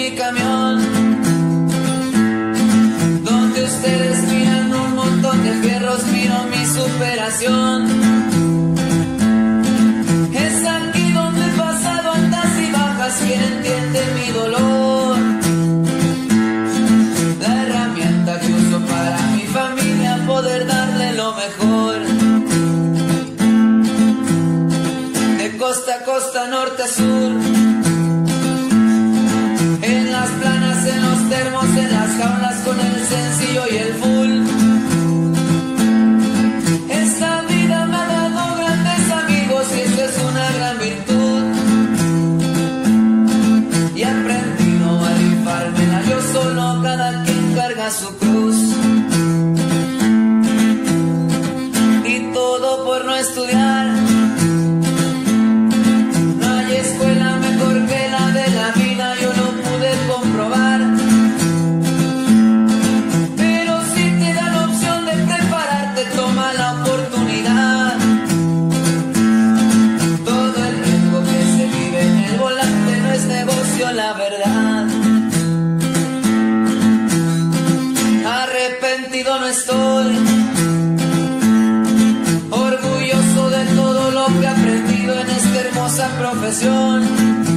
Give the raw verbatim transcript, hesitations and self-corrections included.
mi camión, donde ustedes miran un montón de fierros, miro mi superación. Es aquí donde he pasado altas y bajas, quien entiende mi dolor. La herramienta que uso para mi familia, poder darle lo mejor. De costa a costa, norte a sur, en las planas, en los termos, en las jaulas, con el sencillo y el full. Esta vida me ha dado grandes amigos y eso es una gran virtud. Y he aprendido a rifármela yo solo, cada quien carga su cruz. Y todo por no estudiar. No hay escuela mejor que la de la vida, yo lo pude comprobar. Pero si te dan la opción de prepararte, toma la oportunidad. Todo el riesgo que se vive en el volante no es negocio, la verdad. Arrepentido no estoy, orgulloso de todo lo que he aprendido en esta hermosa profesión.